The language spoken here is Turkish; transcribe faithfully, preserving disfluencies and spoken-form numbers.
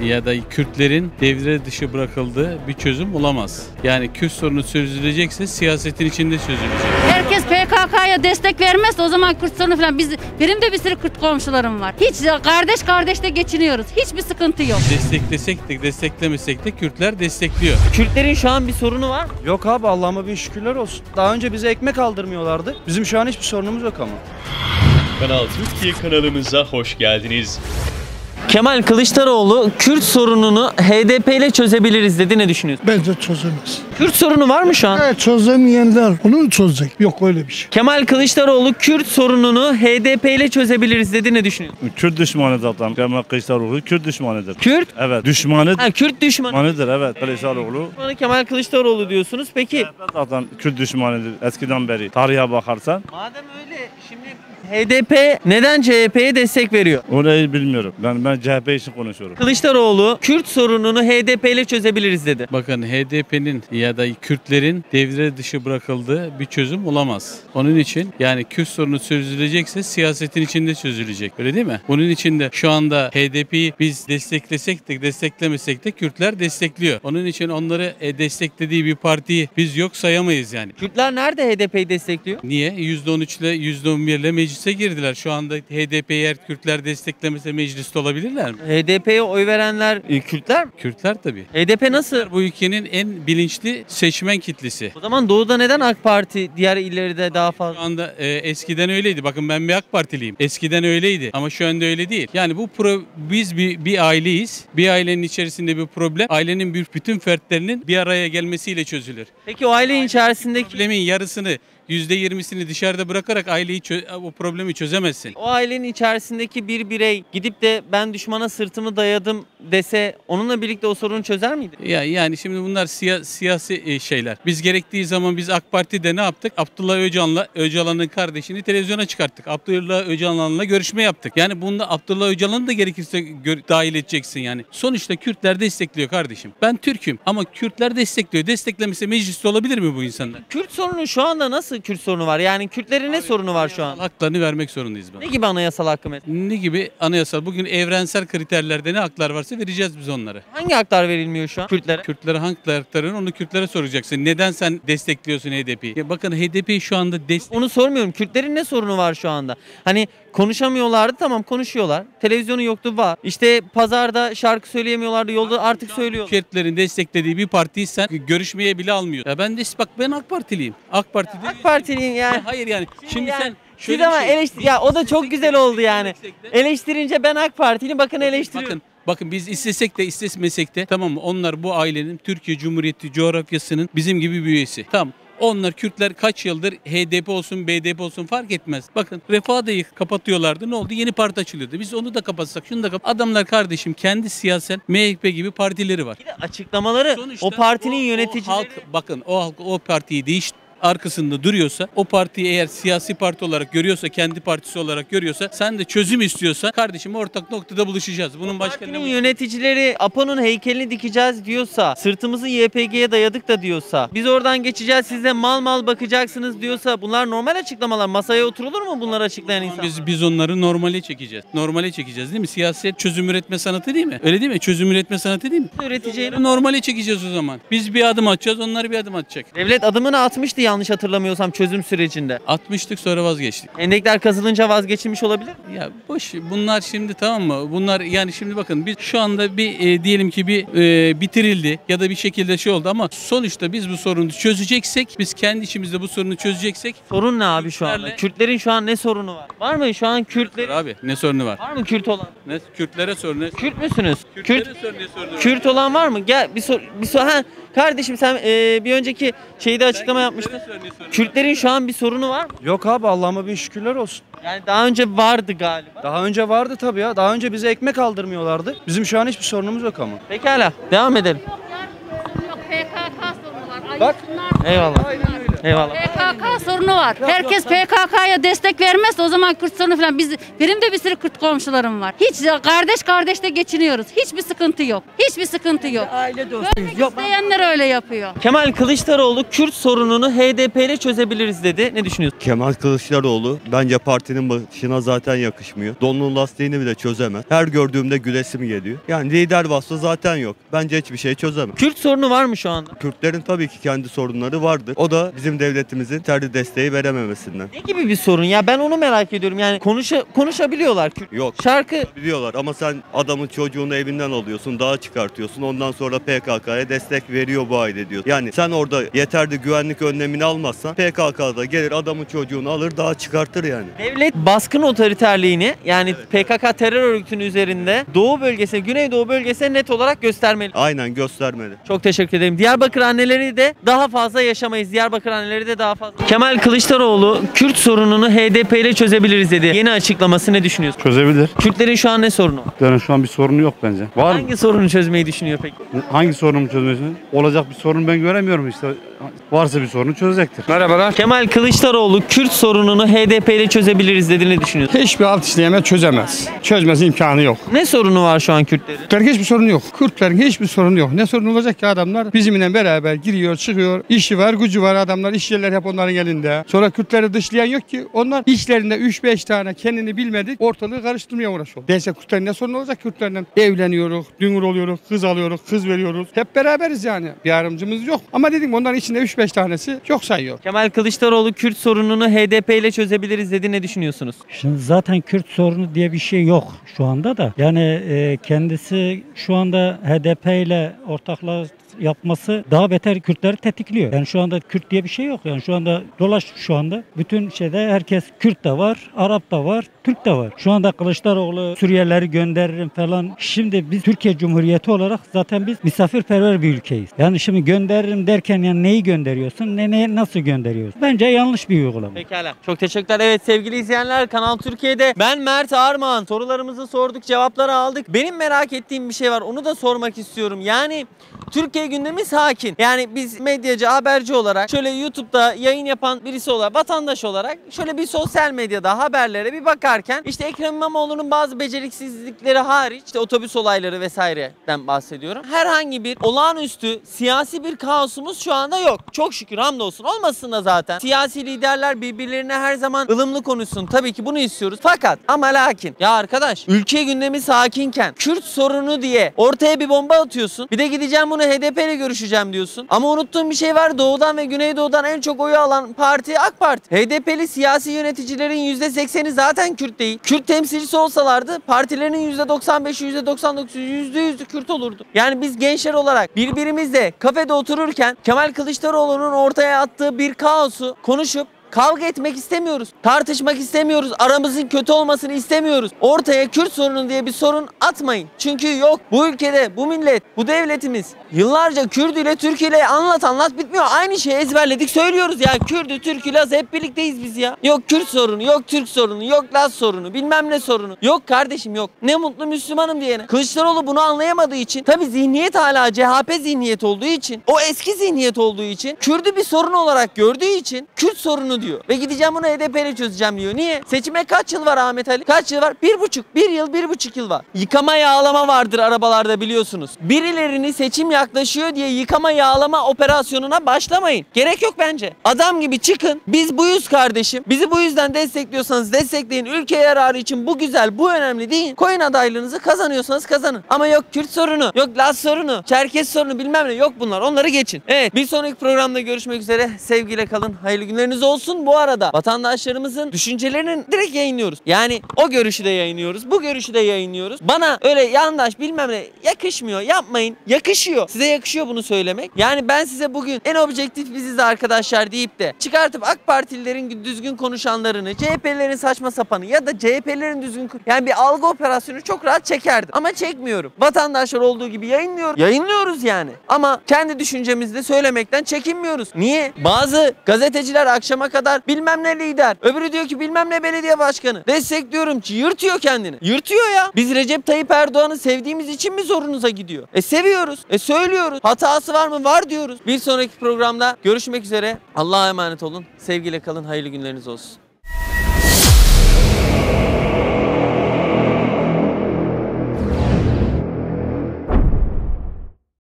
ya da Kürtlerin devre dışı bırakıldığı bir çözüm olamaz. Yani Kürt sorunu çözülecekse siyasetin içinde çözülecek. Herkes P K K'ya destek vermezse o zaman Kürt sorunu falan. Biz, benim de bir sürü Kürt komşularım var. Hiç kardeş kardeşle geçiniyoruz. Hiçbir sıkıntı yok. Desteklesek de desteklemesek de Kürtler destekliyor. Kürtlerin şu an bir sorunu var mı? Yok abi, Allah'ıma bin şükürler olsun. Daha önce bize ekmek aldırmıyorlardı. Bizim şu an hiçbir sorunumuz yok ama. Kanal Türkiye kanalımıza hoş geldiniz. Kemal Kılıçdaroğlu Kürt sorununu H D P ile çözebiliriz dedi. Ne düşünüyorsun? Bence çözemez. Kürt sorunu var mı şu an? Evet, çözemeyenler onu mu çözecek? Yok öyle bir şey. Kemal Kılıçdaroğlu Kürt sorununu H D P ile çözebiliriz dedi. Ne düşünüyorsun? Kürt düşmanıdır adam. Kemal Kılıçdaroğlu Kürt düşmanıdır. Kürt? Evet. Düşmanı. Ha, Kürt düşmanı. Düşmanıdır evet Kılıçdaroğlu. Düşmanı Kemal Kılıçdaroğlu diyorsunuz. Peki. Zaten Kürt düşmanıdır eskiden beri. Tarihe bakarsan. Madem öyle şimdi H D P neden C H P'ye destek veriyor? Orayı bilmiyorum. Ben ben C H P için konuşuyorum. Kılıçdaroğlu Kürt sorununu H D P ile çözebiliriz dedi. Bakın H D P'nin ya da Kürtlerin devre dışı bırakıldığı bir çözüm olamaz. Onun için yani Kürt sorunu çözülecekse siyasetin içinde çözülecek. Öyle değil mi? Bunun için de şu anda H D P'yi biz desteklesek de desteklemesek de Kürtler destekliyor. Onun için onları e, desteklediği bir partiyi biz yok sayamayız yani. Kürtler nerede H D P'yi destekliyor? Niye? yüzde on üç ile yüzde on bir ile meclise girdiler. Şu anda H D P'yi eğer Kürtler desteklemese mecliste olabilirler mi? H D P'ye oy verenler e, Kürtler mi? Kürtler tabii. H D P nasıl? Bu ülkenin en bilinçli seçmen kitlesi. O zaman doğuda neden AK Parti diğer illerde daha Şu fazla? anda e, eskiden öyleydi. Bakın ben bir AK Partiliyim. Eskiden öyleydi ama şu anda öyle değil. Yani bu pro, biz bir, bir aileyiz. Bir ailenin içerisinde bir problem. Ailenin bir, bütün fertlerinin bir araya gelmesiyle çözülür. Peki o ailenin içerisindeki Problemin yarısını yüzde yirmisini dışarıda bırakarak aileyi çö- o problemi çözemezsin. o ailenin içerisindeki bir birey gidip de ben düşmana sırtımı dayadım dese onunla birlikte o sorunu çözer miydi? Ya yani şimdi bunlar siya- siyasi e, şeyler. Biz gerektiği zaman biz AK Parti'de ne yaptık? Abdullah Öcalan'la Öcalan'ın kardeşini televizyona çıkarttık. Abdullah Öcalan'la görüşme yaptık. Yani bunda Abdullah Öcalan'ı da gerekirse gör- dahil edeceksin yani. Sonuçta Kürtler destekliyor kardeşim. Ben Türk'üm ama Kürtler destekliyor. Desteklemese mecliste olabilir mi bu insanlar? Kürt sorunu şu anda nasıl Kürt sorunu var? Yani Kürtlerin ne sorunu var şu an? Haklarını vermek zorundayız Ne bana. gibi anayasal hakkı mesela? Ne gibi anayasal? Bugün evrensel kriterlerde ne haklar varsa vereceğiz biz onları. Hangi haklar verilmiyor şu an Kürtlere? Kürtlere hangi hakların onu Kürtlere soracaksın. Neden sen destekliyorsun H D P'yi? Ya bakın H D P'yi şu anda destek... Onu sormuyorum. Kürtlerin ne sorunu var şu anda? Hani konuşamıyorlardı, tamam konuşuyorlar. Televizyonu yoktu, var. İşte pazarda şarkı söyleyemiyorlardı, yolda artık söylüyorlar. Kürtlerin desteklediği bir partiyi sen görüşmeye bile almıyor. Ya ben de bak ben AK Partiliyim. AK Parti'de... AK Partiliyim yani. Hayır yani. Şimdi yani, sen siz şöyle ama bir şey- eleştir ya o da çok güzel oldu yani. Eleştirince ben AK Partiliyim, bakın eleştiriyorum. Bakın Bakın biz istesek de istemesek de tamam mı? Onlar bu ailenin Türkiye Cumhuriyeti coğrafyasının bizim gibi bir üyesi. Tamam. Onlar Kürtler kaç yıldır H D P olsun B D P olsun fark etmez. Bakın Refah'ı kapatıyorlardı. Ne oldu? Yeni parti açılıyordu. Biz onu da kapatsak şunu da kapat. Adamlar kardeşim kendi siyasal M H P gibi partileri var. Bir de açıklamaları Sonuçta o partinin o- o yöneticileri. halk, bakın o halk o partiyi değiş arkasında duruyorsa, o partiyi eğer siyasi parti olarak görüyorsa, kendi partisi olarak görüyorsa, sen de çözüm istiyorsa kardeşim ortak noktada buluşacağız. Bunun başka Partinin ne yöneticileri Apo'nun heykelini dikeceğiz diyorsa, sırtımızı Y P G'ye dayadık da diyorsa, biz oradan geçeceğiz siz de mal mal bakacaksınız diyorsa, bunlar normal açıklamalar. Masaya oturulur mu bunları açıklayan insan? Biz, biz onları normale çekeceğiz. Normale çekeceğiz değil mi? Siyaset çözüm üretme sanatı değil mi? Öyle değil mi? Çözüm üretme sanatı değil mi? Üreteceğini. Normale çekeceğiz o zaman. Biz bir adım atacağız, onlar bir adım atacak. Devlet adımını atmıştı yanlış hatırlamıyorsam çözüm sürecinde. Atmıştık sonra vazgeçtik. Endekler kazılınca vazgeçilmiş olabilir mi? Ya boş bunlar şimdi tamam mı? Bunlar yani şimdi bakın biz şu anda bir e, diyelim ki bir e, bitirildi ya da bir şekilde şey oldu ama sonuçta biz bu sorunu çözeceksek, biz kendi içimizde bu sorunu çözeceksek Sorun ne abi şu anda? Kürtlerle- Kürtlerin şu an ne sorunu var? Var mı şu an Kürtler? abi ne sorunu var? Var mı Kürt olan? Ne Kürtlere sor ne? Kürt müsünüz? Kürtlere Kürt sor ne sorunu var? Kürt olan var mı? Gel bir sor bir sor ha kardeşim sen e, bir önceki şeyde açıklama Sen yapmıştın. Kürtlere sor ne sorunu var? Kürtlerin şu an bir sorunu var mı? Yok abi, Allah'ıma bin şükürler olsun. Yani daha önce vardı galiba. Daha önce vardı tabii ya. Daha önce bize ekmek aldırmıyorlardı. Bizim şu an hiçbir sorunumuz yok ama. Pekala devam edelim. Yok P K K sorunu var. Bak. Ayıpsınlar. Eyvallah. Aynen öyle. Eyvallah. P K K sorunu var. Herkes P K K'ya destek vermezse o zaman Kürt sorunu falan. Biz, benim de bir sürü Kürt komşularım var. Hiç kardeş kardeşte geçiniyoruz. Hiçbir sıkıntı yok. Hiçbir sıkıntı yok. Aile dostuyuz. Bölmek Yok. isteyenler öyle yapıyor. Kemal Kılıçdaroğlu Kürt sorununu H D P ile çözebiliriz dedi. Ne düşünüyorsun? Kemal Kılıçdaroğlu bence partinin başına zaten yakışmıyor. Donun lastiğini bile çözemez. Her gördüğümde gülesim geliyor. Yani lider vasfı zaten yok. Bence hiçbir şey çözemez. Kürt sorunu var mı şu anda? Kürtlerin tabii ki kendi sorunları vardır. O da bizim devletimizin yeterli desteği verememesinden. Ne gibi bir sorun ya? Ben onu merak ediyorum. Yani konuşa, konuşabiliyorlar Kürt. Yok. Şarkı Biliyorlar ama sen adamın çocuğunu evinden alıyorsun, dağa çıkartıyorsun. Ondan sonra P K K'ya destek veriyor bu aile diyor. Yani sen orada yeterli güvenlik önlemini almazsan P K K'da gelir adamın çocuğunu alır dağa çıkartır yani. devlet baskın otoriterliğini yani P K K terör örgütünün üzerinde Doğu bölgesi, Güneydoğu bölgesine net olarak göstermeli. Aynen göstermeli. Çok teşekkür ederim. Diyarbakır anneleri de daha fazla yaşamayız. Diyarbakır anneleri de daha fazla. Kemal Kılıçdaroğlu Kürt sorununu H D P ile çözebiliriz dedi. Yeni açıklaması ne düşünüyorsun? Çözebilir. Kürtlerin şu an ne sorunu var? Yani şu an bir sorunu yok bence. Var mı? Hangi sorunu çözmeyi düşünüyor peki? Hangi sorunu çözmesi? Olacak bir sorun ben göremiyorum işte. Varsa bir sorunu çözecektir. Merhabalar. Kemal Kılıçdaroğlu Kürt sorununu H D P ile çözebiliriz dedi. Ne düşünüyorsun? Hiçbir alt işleyeme çözemez. Çözmesi imkanı yok. Ne sorunu var şu an Kürtlerin? Kürtlerin hiçbir sorunu yok. Kürtlerin hiçbir sorunu yok. Ne sorun olacak ki adamlar bizimle beraber giriyor, çıkıyor. İşi var, gücü var adamlar. İş yerleri hep onların elinde. Sonra Kürtleri dışlayan yok ki. Onlar işlerinde üç beş tane kendini bilmedik ortalığı karıştırmaya uğraşıyor. Değilse Kürtlerin ne sorun olacak Kürtlerle? Evleniyoruz, dünür oluyoruz, kız alıyoruz, kız veriyoruz. Hep beraberiz yani. Bir ayrımcımız yok. Ama dedim onların içinde üç beş tanesi çok sayıyor. Kemal Kılıçdaroğlu Kürt sorununu H D P ile çözebiliriz dedi. Ne düşünüyorsunuz? Şimdi zaten Kürt sorunu diye bir şey yok şu anda da. Yani e, kendisi şu anda H D P ile ortaklık yapması daha beter Kürtleri tetikliyor. Yani şu anda Kürt diye bir şey yok. Yani şu anda dolaş şu anda bütün şeyde herkes Kürt de var, Arap da var, Türk de var. Şu anda Kılıçdaroğlu Suriyelileri gönderirim falan. Şimdi biz Türkiye Cumhuriyeti olarak zaten biz misafirperver bir ülkeyiz. Yani şimdi gönderirim derken yani neyi gönderiyorsun? Ne, ne nasıl gönderiyorsun? Bence yanlış bir uygulama. Pekala. Çok teşekkürler. Evet sevgili izleyenler Kanal Türkiye'de ben Mert Armağan. Sorularımızı sorduk, cevapları aldık. Benim merak ettiğim bir şey var. Onu da sormak istiyorum. Yani Türkiye gündemi sakin. Yani biz medyacı, haberci olarak şöyle YouTube'da yayın yapan birisi olarak, vatandaş olarak şöyle bir sosyal medyada haberlere bir bakarken işte Ekrem İmamoğlu'nun bazı beceriksizlikleri hariç işte otobüs olayları vesaireden bahsediyorum. Herhangi bir olağanüstü siyasi bir kaosumuz şu anda yok. Çok şükür hamdolsun. Olmasın da zaten. Siyasi liderler birbirlerine her zaman ılımlı konuşsun. Tabii ki bunu istiyoruz. Fakat ama lakin ya arkadaş ülke gündemi sakinken Kürt sorunu diye ortaya bir bomba atıyorsun. Bir de gideceğim bunu H D P ile görüşeceğim diyorsun. Ama unuttuğum bir şey var. Doğudan ve Güneydoğu'dan en çok oyu alan parti AK Parti. H D P'li siyasi yöneticilerin yüzde sekseni zaten Kürt değil. Kürt temsilcisi olsalardı partilerinin yüzde doksan beşi, yüzde doksan dokuzu, yüzde yüzü Kürt olurdu. Yani biz gençler olarak birbirimizle kafede otururken Kemal Kılıçdaroğlu'nun ortaya attığı bir kaosu konuşup kavga etmek istemiyoruz. Tartışmak istemiyoruz. Aramızın kötü olmasını istemiyoruz. Ortaya Kürt sorunu diye bir sorun atmayın. Çünkü yok. Bu ülkede, bu millet, bu devletimiz yıllarca Kürt ile Türk ile anlat anlat bitmiyor. Aynı şeyi ezberledik söylüyoruz ya. Kürdü, Türk'ü, Laz hep birlikteyiz biz ya. Yok Kürt sorunu, yok Türk sorunu, yok Laz sorunu, bilmem ne sorunu. Yok kardeşim yok. Ne mutlu Müslümanım diyene. Kılıçdaroğlu bunu anlayamadığı için, tabii zihniyet hala C H P zihniyet olduğu için, o eski zihniyet olduğu için, Kürt'ü bir sorun olarak gördüğü için Kürt sorunu diyor. Ve gideceğim bunu H D P ile çözeceğim diyor. Niye? Seçime kaç yıl var Ahmet Ali? Kaç yıl var? Bir buçuk. Bir yıl, bir buçuk yıl var. Yıkama yağlama vardır arabalarda biliyorsunuz. Birilerini seçim yaklaşıyor diye yıkama yağlama operasyonuna başlamayın. Gerek yok bence. Adam gibi çıkın. Biz buyuz kardeşim. Bizi bu yüzden destekliyorsanız destekleyin. Ülke yararı için bu güzel, bu önemli değil. Koyun adaylığınızı, kazanıyorsanız kazanın. Ama yok Kürt sorunu, yok Laz sorunu, Çerkes sorunu bilmem ne yok bunlar. Onları geçin. Evet bir sonraki programda görüşmek üzere. Sevgiyle kalın. Hayırlı günleriniz olsun. Bu arada vatandaşlarımızın düşüncelerini direkt yayınlıyoruz. Yani o görüşü de yayınlıyoruz. Bu görüşü de yayınlıyoruz. Bana öyle yandaş bilmem ne yakışmıyor. Yapmayın. Yakışıyor. Size yakışıyor bunu söylemek. Yani ben size bugün en objektif biziz arkadaşlar deyip de çıkartıp AK Partililerin düzgün konuşanlarını, C H P'lilerin saçma sapanı ya da C H P'lilerin düzgün yani bir algı operasyonu çok rahat çekerdim. Ama çekmiyorum. Vatandaşlar olduğu gibi yayınlıyoruz. Yayınlıyoruz yani. Ama kendi düşüncemizi de söylemekten çekinmiyoruz. Niye? Bazı gazeteciler akşama kadar kadar bilmem ne lider. Öbürü diyor ki bilmem ne belediye başkanı. Destekliyorum ki yırtıyor kendini. Yırtıyor ya. Biz Recep Tayyip Erdoğan'ı sevdiğimiz için mi zorunuza gidiyor? E seviyoruz. E söylüyoruz. Hatası var mı? Var diyoruz. Bir sonraki programda görüşmek üzere. Allah'a emanet olun. Sevgiyle kalın. Hayırlı günleriniz olsun.